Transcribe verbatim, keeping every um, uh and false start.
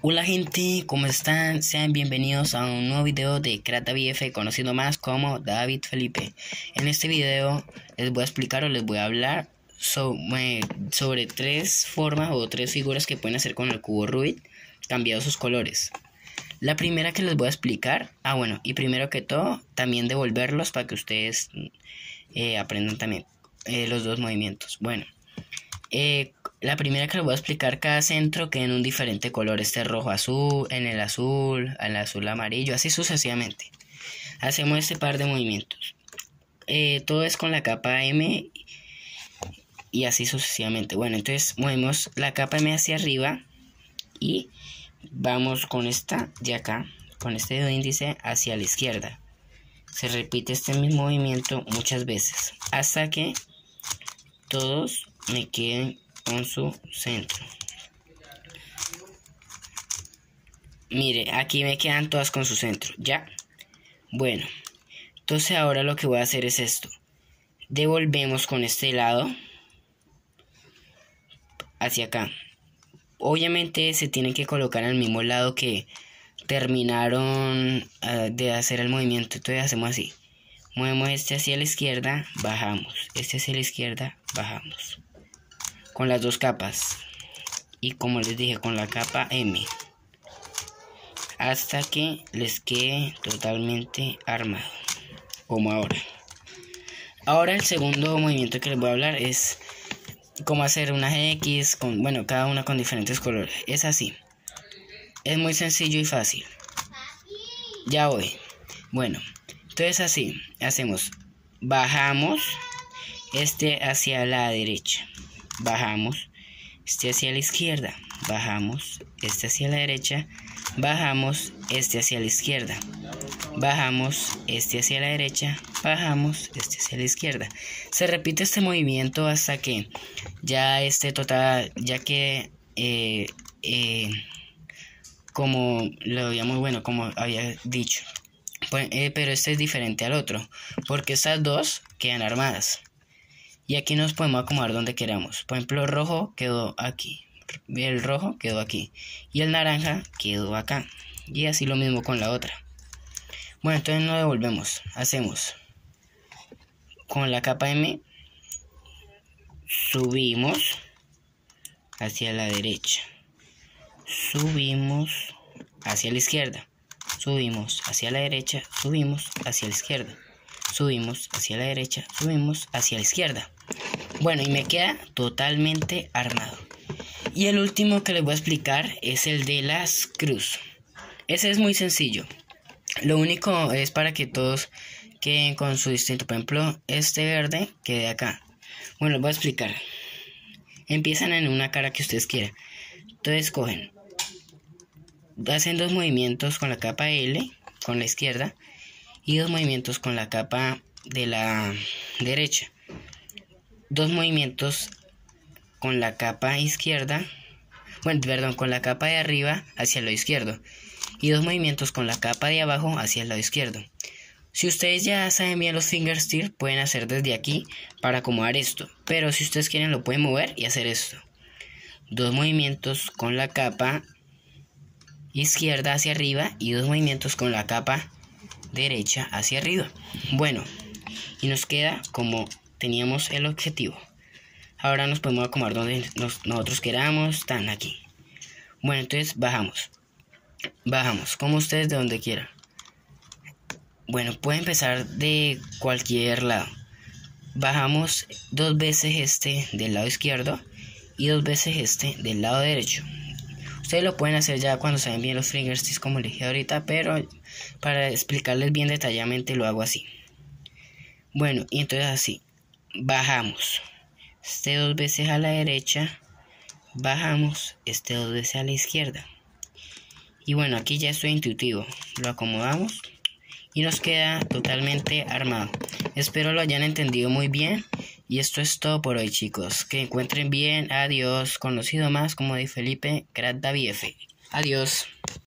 Hola gente, ¿cómo están? Sean bienvenidos a un nuevo video de Crack David F, conocido más como David Felipe. En este video les voy a explicar o les voy a hablar sobre, sobre tres formas o tres figuras que pueden hacer con el cubo Rubik, cambiando sus colores. La primera que les voy a explicar, ah bueno, y primero que todo, también devolverlos para que ustedes eh, aprendan también eh, los dos movimientos. Bueno, eh, la primera que les voy a explicar, cada centro queda en un diferente color, este rojo azul, en el azul, al azul amarillo, así sucesivamente. Hacemos este par de movimientos. Eh, todo es con la capa M y así sucesivamente. Bueno, entonces movemos la capa M hacia arriba y vamos con esta de acá, con este dedo índice hacia la izquierda. Se repite este mismo movimiento muchas veces hasta que todos me queden con su centro. Mire, aquí me quedan todas con su centro, ¿ya? Bueno, entonces ahora lo que voy a hacer es esto. Devolvemos con este lado hacia acá. Obviamente se tienen que colocar al mismo lado que terminaron uh, de hacer el movimiento. Entonces hacemos así. Movemos este hacia la izquierda, bajamos. Este hacia la izquierda, bajamos. Con las dos capas. Y como les dije, con la capa M. Hasta que les quede totalmente armado. Como ahora. Ahora el segundo movimiento que les voy a hablar es cómo hacer una X. Con, bueno, cada una con diferentes colores. Es así. Es muy sencillo y fácil. Ya voy. Bueno. Entonces así. Hacemos. Bajamos. Este hacia la derecha. Bajamos, este hacia la izquierda, bajamos, este hacia la derecha, bajamos, este hacia la izquierda, bajamos, este hacia la derecha, bajamos, este hacia la izquierda. Se repite este movimiento hasta que ya esté total, ya que eh, eh, como lo habíamos, bueno, como había dicho, pues, eh, pero este es diferente al otro, porque estas dos quedan armadas. Y aquí nos podemos acomodar donde queramos. Por ejemplo, el rojo quedó aquí. El rojo quedó aquí. Y el naranja quedó acá. Y así lo mismo con la otra. Bueno, entonces nos devolvemos. Hacemos. Con la capa M. Subimos. Hacia la derecha. Subimos. Hacia la izquierda. Subimos hacia la derecha. Subimos hacia la izquierda. Subimos hacia la derecha, subimos hacia la izquierda. Bueno, y me queda totalmente armado. Y el último que les voy a explicar es el de las cruz. Ese es muy sencillo. Lo único es para que todos queden con su distinto. Por ejemplo, este verde quede acá. Bueno, les voy a explicar. Empiezan en una cara que ustedes quieran. Entonces cogen. Hacen dos movimientos con la capa L, con la izquierda. Y dos movimientos con la capa de la derecha. Dos movimientos con la capa izquierda. Bueno, perdón, con la capa de arriba hacia el lado izquierdo. Y dos movimientos con la capa de abajo hacia el lado izquierdo. Si ustedes ya saben bien los fingertips, pueden hacer desde aquí para acomodar esto. Pero si ustedes quieren lo pueden mover y hacer esto. Dos movimientos con la capa izquierda hacia arriba y dos movimientos con la capa derecha hacia arriba. Bueno, y nos queda como teníamos el objetivo. Ahora nos podemos acomodar donde nos, nosotros queramos. Tan aquí. Bueno, entonces bajamos. Bajamos, como ustedes de donde quieran. Bueno, puede empezar de cualquier lado. Bajamos dos veces este del lado izquierdo y dos veces este del lado derecho. Ustedes lo pueden hacer ya cuando saben bien los fingertips, como les dije ahorita, pero para explicarles bien detalladamente lo hago así. Bueno, y entonces así. Bajamos. Este dos veces a la derecha. Bajamos. Este dos veces a la izquierda. Y bueno, aquí ya estoy intuitivo. Lo acomodamos. Y nos queda totalmente armado. Espero lo hayan entendido muy bien. Y esto es todo por hoy, chicos. Que encuentren bien. Adiós. Conocido más como de Felipe Crack David F. Adiós.